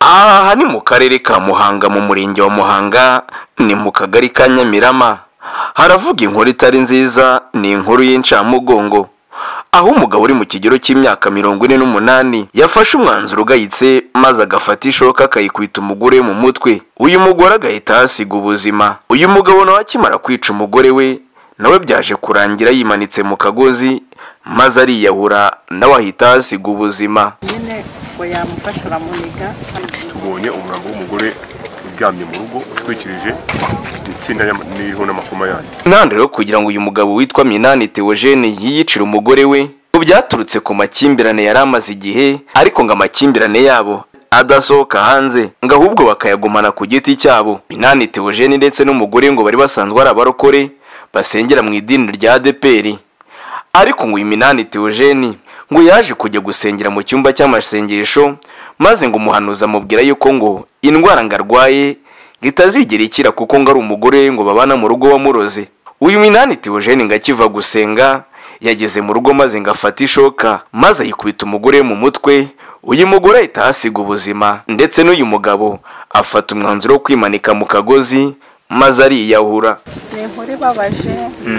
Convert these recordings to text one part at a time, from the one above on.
Aha ni mu karere ka Muhanga mu murenge wa Muhanga ni mu kagari ka Nyamirama. Haravuga inkuru itari nziza, ni inkuru y'incamugongo, aho umugabo uri mu kigero cy'imyaka 48 yafashe umwanzuro ugayitse maze agafata ishoka akayikubita umugore mu mutwe. Uyu mugore agahita hasiga ubuzima. Uyu mugabo nawe akimara kwica umugore we nawe byaje kurangira yimanitse mu kagozi maze ariyahura nawe ahita hasiga ubuzima. Nyine ngo yamufasha aramuniga. Tubonye umurambo w'umugore uryamye mu rugo utwikirije itsinda n'iriho n'amakoma yayo. Nande rero kugira ngo uyu mugabo witwa Minani Theogene yiyicira umugore we byaturutse ku makimbirane yari amaze igihe, ariko ngo amakimbirane yabo adasohoka hanze ngo ahubwo bakayagumana ku giti cyabo. Minani Theogene ndetse n'umugore ngo bari basanzwe ari abarokore basengera mu idini rya ADEPR, ariko ngo uyu Minani Theogene ngo yaje kujya gusengera mu cyumba cy'amasengesho maze ngo umuhanuza amubwira yuko ngo indwara ngarwaye gitazigera ikira kuko ngo ari umugore ngo babana mu rugo wamuroze. Uyu Minani Theogene ngo akiva gusenga yageze mu rugo maze ngo afata ishoka maze ayikubita umugore mu mutwe. Uyu mugore ahita hasiga ubuzima ndetse n'uyu mugabo afata umwanzuro wo kwimanika mu kagozi maze ariyahura. Ni inkuru ibabaje,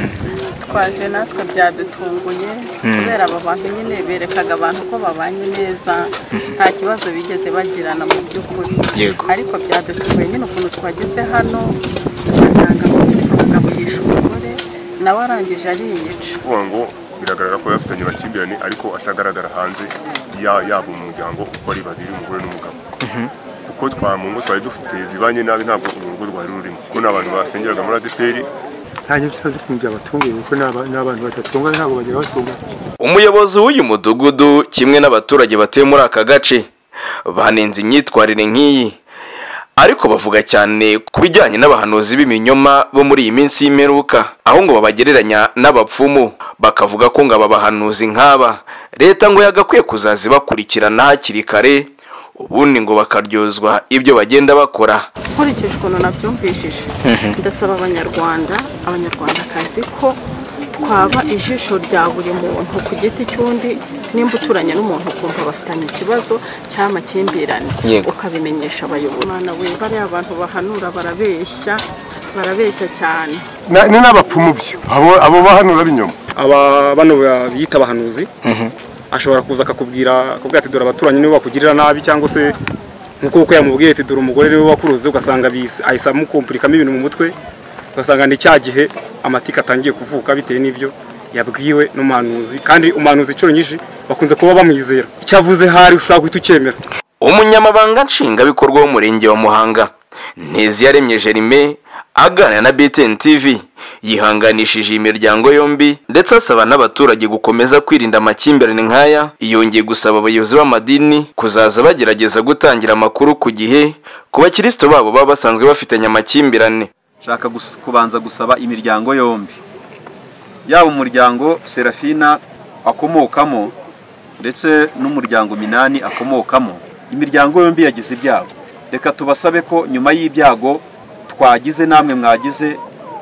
twaje natwe byadutunguye kubera aba bantu nyine berekaga abantu ko babanye neza, nta kibazo bigeze bagirana mu by'ukuri. Ariko byadutunguye nyine ukuntu twageze hano tugasanga umugabo yishe umugore nawe arangije ariyica. Ngo biragaragara ko bafitanye amakimbirane ariko atagaragara hanze yaba mu muryango uko ari babiri, umugore n'umugabo. Kuko twamungo twari dufite zibanye nabi ntabwo urugo rwari rurimo, kuko n'abantu basengeraga muri ADEPR nta nyisazi kumujya abatungiye kuko n'abantu batatunga ntabwo bagira batunga. Umuyobozi w'uyu mudugudu kimwe n'abaturage batuye muri aka gace banenze imyitwarire nk'iyi, ariko bavuga cyane ku bijyanye n'abahanuzi b'iminyoma bo muri iyi minsi y'imperuka, aho ngo babagereranya n'abapfumu, bakavuga ko ngo aba bahanuzi nk'aba leta ngo yagakwiye kuzazibakurikirana hakiri kare ubundi ngo bakaryozwa ibyo bagenda bakora. Nkurikije ukuntu nabyumvishije ndasaba abanyarwandakazi ko twaba ijisho rya buri muntu ku giti cy'undi, nimba uturanye n'umuntu ukumva bafitanye ikibazo cy'amakimbirane ukabimenyesha abayobozi. Mwana we bariya abantu bahanura barabeshya cyane. Ni n'abapfumu byo abo bahanura b'inyuma. Bano bita abahanuzi ashobora kuza akakubwira ati dore abaturanyi nibo bakugirira nabi, cyangwa se nkuko yamubwiye ati dore umugore niwe wakuruze, ugasanga ahisa mukomplikamo ibintu mu mutwe, ugasanga ni cya gihe amatika atangiye kuvuka bitewe n'ibyo yabwiwe n'umuhanuzi. Kandi umuhanuzi inshuro nyinshi bakunze kuba bamwizera, icyavuze hari ushobora guhita ucyemera. Umunyamabanga nshingwabikorwa w'umurenge wa Muhanga Nteziyaremye Jerime aganira na BTN TV yihanganishije imiryango yombi ndetse asaba n'abaturage gukomeza kwirinda amakimbirane nk'aya. Yongeye gusaba abayobozi b'amadini kuzaza bagerageza gutangira amakuru ku gihe ku bakristo babo baba basanzwe bafitanye amakimbirane. Shaka kubanza gusaba imiryango yombi, yaba umuryango Serafina akomokamo ndetse n'umuryango Minani akomokamo, imiryango yombi yagize ibyago. Reka tubasabe ko nyuma y'ibyago twagize namwe mwagize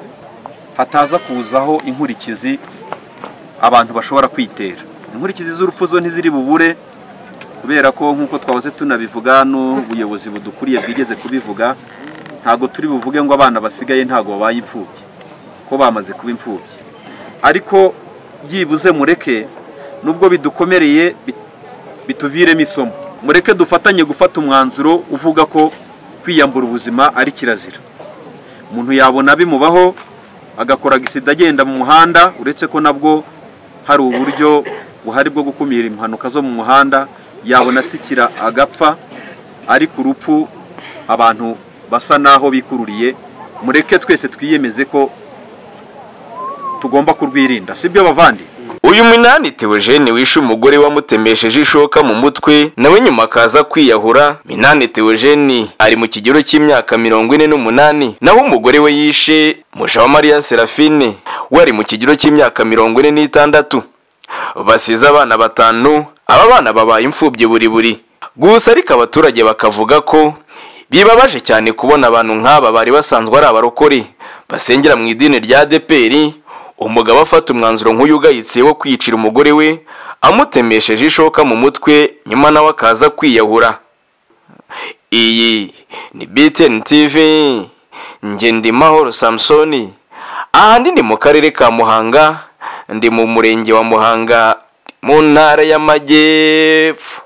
hataza kuzaho inkurikizi abantu bashobora kwitera. Inkurikizi z'urupfu zo ntiziri bubure, kubera ko nkuko twahoze tunabivuga n'ubuyobozi budukuriye bwigeze kubivuga, ntago turi buvuge ngo abana basigaye ntago babaye imfubyi, ko bamaze kuba imfubyi. Ariko byibuze mureke nubwo bidukomereye bituviremo isomo, mureke dufatanye gufata umwanzuro uvuga ko kwiyambura ubuzima ari kirazira. Umuntu yabona bimubaho agakora gisida agenda mu muhanda, uretse ko nabwo hari uburyo buhari bwo gukumira impanuka zo mu muhanda, yabona atsikira agapfa, ariko urupfu abantu basa naho bikururiye. Mureke twese twiyemeze ko tugomba kurwirinda, sibyo bavandi? Uyu Minani Theogene wishe umugore wamutemesheje ishoka mu mutwe nawe nyuma akaza kwiyahura. Minani Theogene ari mu kigero cy'imyaka 48, naho umugore we yishe Mujawamariya Serafine wari mu kigero cy'imyaka 46. Basize abana 5, aba bana babaye imfubyi buri. Gusa ariko abaturage bakavuga ko bibabaje cyane kubona abantu nk'aba bari basanzwe ari abarokore basengera mu idini rya ADEPR, umugabo afata umwanzuro nk'uyu ugayitse wo kwicira umugore we amutemesheje ishoka mu mutwe nyuma nawe akaza kwiyahura. Iyi ni BTN TV, njye ndi Mahoro Samsoni. Ahandi ni mu karere ka Muhanga, ndi mu murenge wa Muhanga mu ntara y'Amajyepfo.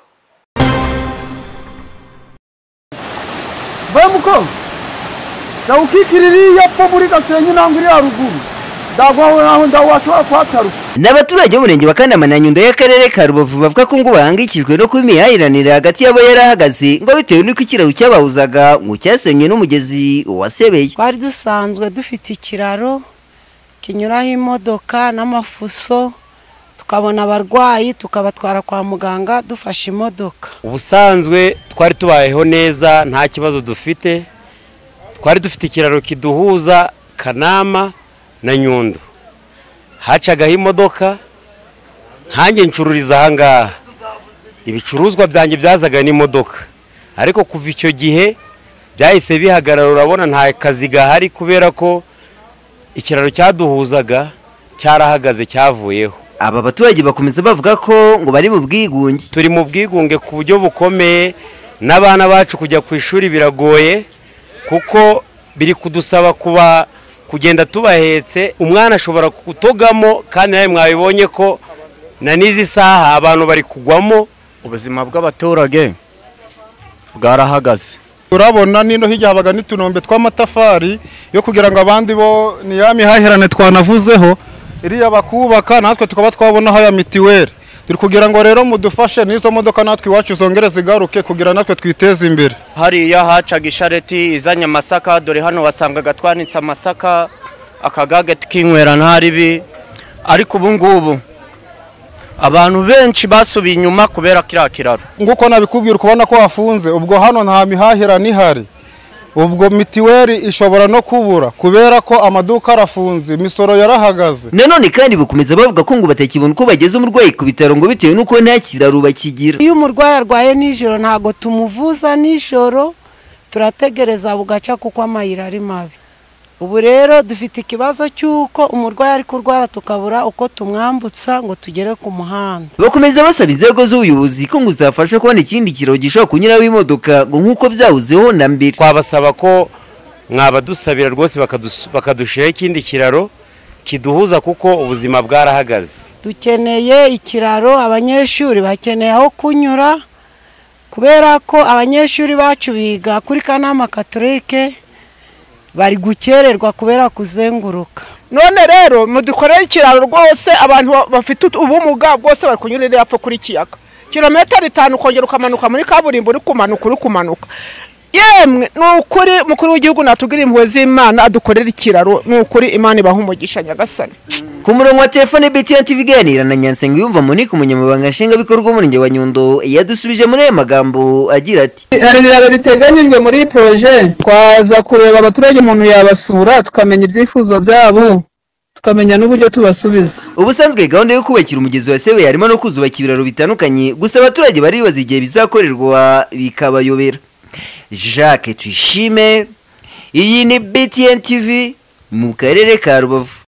Bamuko Dawukikiriri yapfa muri Gasenyi nanguri ya ruguru. Dagwaho naho ndawashobora kwataruka. N'abaturage b'umurenge wa Kanama na Nyundo y'akarere ka Rubavu bavuga ko ngo bahangikijwe no kumihahiranira hagati yabo yarahagaze ngo bitewe n'uko ikiraro cyabahuzaga ngo cyasenywe n'umugezi wasebeye. Twari dusanzwe dufite ikiraro kinyuraho imodoka n'amafuso, tukabona abarwayi tukabatwara kwa muganga dufashe imodoka. Ubusanzwe twari tubayeho neza, nta kibazo dufite. Twari dufite ikiraro kiduhuza Kanama na Nyundo. Hacagaho imodoka, nkanjye ncururiza ahangaha. Ibicuruzwa byanjye byazaga n'imodoka. Ariko kuva icyo gihe byahise bihagarara, urabona nta kazi gahari kubera ko ikiraro cyaduhuzaga cyarahagaze cyavuyeho. Aba baturage bakomeza bavuga ko ngo bari mu bwigunge. Turi mu bwigunge ku buryo bukomeye, n'abana bacu kujya ku ishuri biragoye kuko biri kudusaba kuba kugenda tubahetse. Umwana ashobora kutogamo kandi nawe mwabibonye ko na n'izi saha abantu bari kugwamo. Ubuzima bw'abaturage bwarahagaze. Urabona nino hirya habaga n'itunombe tw'amatafari yo kugira ngo abandi bo ni ya mihahirane twanavuzeho iriya bakubaka natwe tukaba twabona haya mitiweri. Turi kugira ngo rero mudufashe n'izo modoka natwe iwacu zongere zigaruke kugira natwe twiteze imbere. Hariya hacaga ishareti izanye amasaka, dore hano wasangaga twanitse amasaka, akagage tukinywera ntaribi. Ariko ubu ngubu abantu benshi basubiye inyuma kubera kiriya kiraro. Nguko nabikubwira ukubona ko hafunze, ubwo hano nta mihahirane ihari. Ubwo mitiweri ishobora no kubura kubera ko amaduka arafunze, imisoro yarahagaze. Nanone kandi bukomeza bavuga ko ngo batakibona uko bageze umurwayi ku bitaro ngo bitewe n'uko nta kiraro bakigira. Iyo umurwayi arwaye nijoro ntago tumuvuza nijoro, turategereza bugaca kuko amayira ari mabi. Ubu rero dufite ikibazo cy'uko umurwayi ari kurwara tukabura uko tumwambutsa ngo tugere ku muhanda. Bakomeza basaba inzego z'ubuyobozi ko ngo zafasha kubona ikindi kiraro gishobora kunyuraho imodoka ngo nk'uko byahuzeho na mbere. Twabasaba ko mwabadusabira rwose bakadushiraho ikindi kiraro kiduhuza kuko ubuzima bwarahagaze. Dukeneye ikiraro, abanyeshuri bakeneye aho kunyura kubera ko abanyeshuri bacu biga kuri Kanama Katolike bari gukererwa kubera kuzenguruka. None rero mudukoreye ikiraro rwose abantu bafite ubumuga bwose bari kunyurira yapfo kuri kiyaga. Kilometero 5 ukongera ukamanuka muri kaburimbo uri kumanuka. Yemwe nukuri mukuru w'igihugu natugira impuhwe z'Imana adukorera ikiraro, nukuri Imana ibaha umugisha nyagasani. Ku murongo wa telefone BTN TV ganira na Nyansenga yumva Monique umunyamabanga nshinga bikorwa umurenge wa Nyundo yadusubije muri aya magambo agira ati: hari ibiraro biteganyijwe muri projet, twaza kureba abaturage umuntu yabasura tukamenya ibyifuzo byabo, tukamenya n'uburyo tubasubiza. Ubusanzwe gahunda yo kubakira umugezi wa Sebe harimo no kuzubaka ibiraro bitandukanye, gusa abaturage bari bibaza igihe bizakorerwa bikabayobera. Jacques Tuyishime, iyi ni BTN TV mu karere ka Rubavu.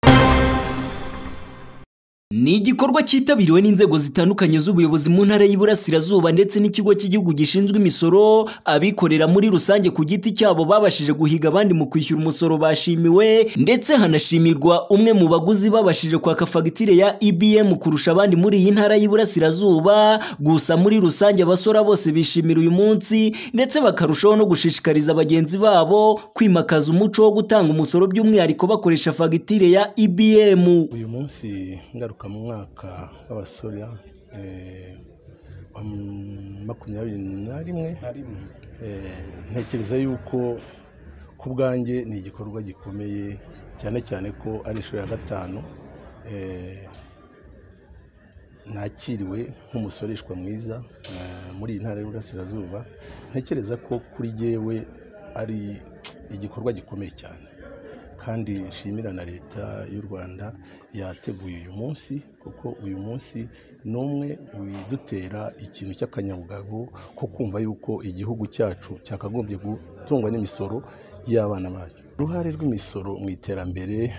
Ni igikorwa cyitabiriwe n'inzego zitandukanye z'ubuyobozi mu ntara y'Iburasirazuba ndetse n'ikigo cy'igihugu gishinzwe imisoro. Abikorera muri rusange ku giti cyabo babashije guhiga abandi mu kwishyura umusoro bashimiwe, ndetse hanashimirwa umwe mu baguzi babashije kwaka fagitire ya IBM kurusha abandi muri iyi ntara y'Iburasirazuba. Gusa muri rusange abasora bose bishimira uyu munsi ndetse bakarushaho no gushishikariza abagenzi babo kwimakaza umuco wo gutanga umusoro by'umwihariko bakoresha fagitire ya IBM. Uyu munsi ngaruka mu mwaka w'abasora wa 2021, ntekereza yuko ku bwanjye ni igikorwa gikomeye cyane ko ari inshuro ya 5 nakiriwe nk'umusoreshwa mwiza muri intara y'Iburasirazuba. Ntekereza ko kuri jewe ari igikorwa gikomeye cyane, kandi nshimira na leta y'u Rwanda yateguye uyu munsi, kuko uyu munsi numwe widutera ikintu cy'akanyabugabo ko kumva yuko igihugu cyacu cyakagombye gutungwa n'imisoro y'abana bacu. Uruhare rw'imisoro mu iterambere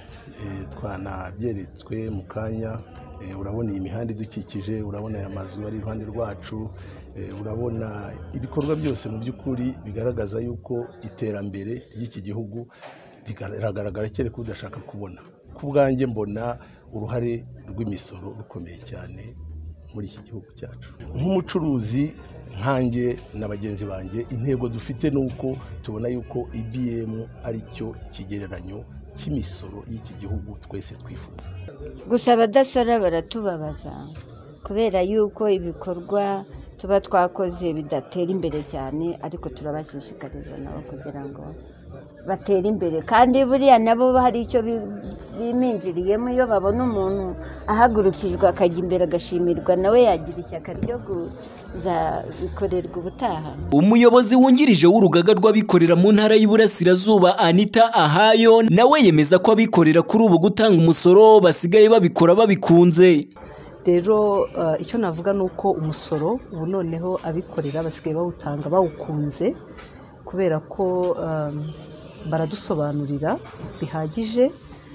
twanabyeretswe mu kanya. Urabona iyi mihanda idukikije, urabona aya mazu ari iruhande rwacu, urabona ibikorwa byose mu by'ukuri bigaragaza yuko iterambere ry'iki gihugu riragaragara kereka udashaka kubona. Ku bwanjye mbona uruhare rw'imisoro rukomeye cyane muri iki gihugu cyacu. Nk'umucuruzi nkanjye na bagenzi banjye, intego dufite ni uko tubona yuko IBM ari cyo kigereranyo cy'imisoro y'iki gihugu twese twifuza. Gusa abadasora baratubabaza kubera yuko ibikorwa tuba twakoze bidatera imbere cyane, ariko turabashishikariza nabo kugira ngo batera imbere, kandi buriya nabo hari icyo biminjiriyemo. Iyo babona umuntu ahagurukijwe akajya imbere agashimirwa, nawe yagira ishyaka ryo kuza bikorerwa ubutaha. Umuyobozi wungirije w'urugaga rw'abikorera mu ntara y'Iburasirazuba Anita Ahayo nawe yemeza ko abikorera kuri ubu gutanga umusoro basigaye babikora babikunze. Rero icyo navuga ni uko umusoro ubu noneho abikorera basigaye bawutanga bawukunze, kubera ko baradusobanurira bihagije.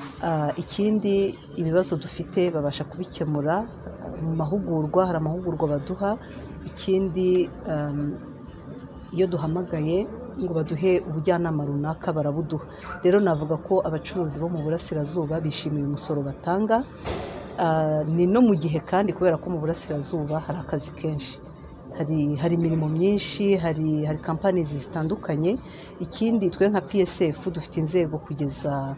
Ikindi ibibazo dufite babasha kubikemura mu mahugurwa, hari amahugurwa baduha. Ikindi iyo duhamagaye ngo baduhe ubujyanama runaka barabuduha. Rero navuga ko abacuruzi bo mu Burasirazuba bishimiye umusoro batanga. Ni no mu gihe kandi kubera ko mu Burasirazuba hari akazi kenshi, hari imirimo myinshi, hari kampani zitandukanye. Ikindi twe nka PSF dufite inzego kugeza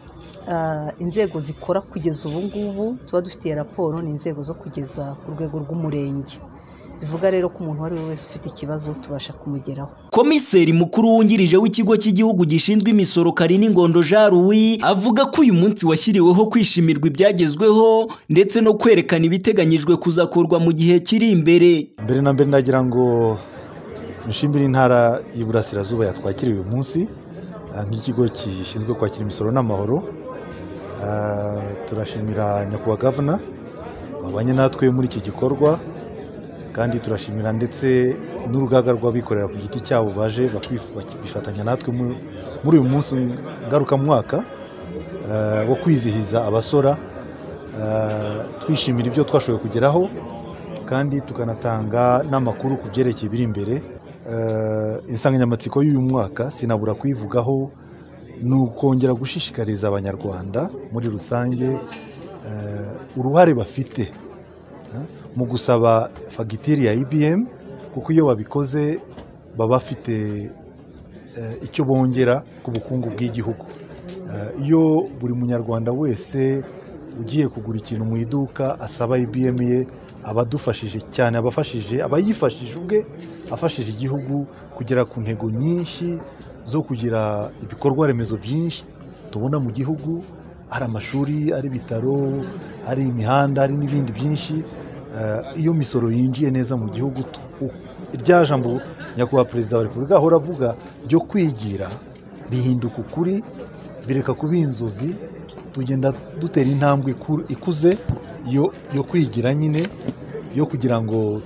inzego zikora kugeza ubu ngubu tuba dufitiye raporo, ni inzego zo kugeza ku rwego rw'umurenge. Bivuga rero ko umuntu wari wese ufite ikibazo tubasha kumugeraho. Komiseri mukuru wungirije w'ikigo cy'igihugu gishinzwe imisoro Karini Ngondo Jean Louis avuga ko uyu munsi washyiriweho kwishimirwa ibyagezweho ndetse no kwerekana ibiteganyijwe kuzakorwa mu gihe kiri imbere. Mbere na mbere ndagira ngo nshimire intara y'Iburasirazuba yatwakiriye uyu munsi nk'ikigo gishinzwe kwakira imisoro n'amahoro. Turashimira nyakubahwa Gavana wabanye natwe muri iki gikorwa, kandi turashimira ndetse n'urugaga rw'abikorera ku giti cyabo baje bifatanya natwe muri uyu munsi ngarukamwaka wo kwizihiza abasora. Twishimira ibyo twashoboye kugeraho, kandi tukanatanga n'amakuru ku byerekeye ibiri imbere. Insanganyamatsiko y'uyu mwaka sinabura kuyivugaho, ni ukongera gushishikariza abanyarwanda muri rusange uruhare bafite mu gusaba fagitire ya IBM, kuko iyo babikoze baba bafite icyo bongera ku bukungu bw'igihugu. Iyo buri munyarwanda wese ugiye kugura ikintu mu iduka asaba IBM ye, abadufashije cyane, abayifashije ubwe, afashije igihugu kugera ku ntego nyinshi zo kugira ibikorwa remezo byinshi tubona mu gihugu. Hari amashuri, ari ibitaro, hari imihanda, hari n'ibindi byinshi. Iyo misoro yinjiye neza mu gihugu, irya jambo nyakubahwa Perezida wa Repubulika ahora avuga ryo kwigira rihinduka ukuri, bireka kuba inzozi. Tugenda dutera intambwe ikuze yo kwigira nyine, yo kugira ngo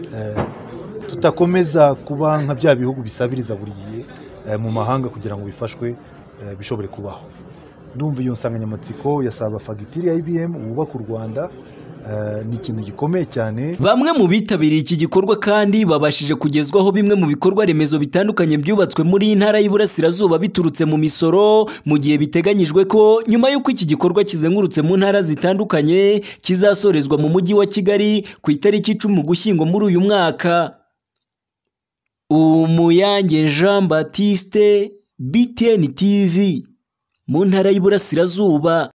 tutakomeza kuba nka bya bihugu bisabiriza buri gihe mu mahanga kugira ngo bifashwe bishobore kubaho. Ndumva iyo nsanganyamatsiko yasaba fagitire ya IBM wubaka u Rwanda ni ikintu gikomeye cyane. Bamwe mu bitabiriye iki gikorwa kandi babashije kugezwaho bimwe mu bikorwa remezo bitandukanye byubatswe muri intara y'Iburasirazuba biturutse mu misoro, mu gihe biteganyijwe ko nyuma y'uko iki gikorwa kizengurutse mu ntara zitandukanye kizasorezwa mu mujyi wa Kigali ku itariki 10 Ugushyingo muri uyu mwaka. Umuyange Jean Baptiste, BTN TV, mu ntara y'Iburasirazuba.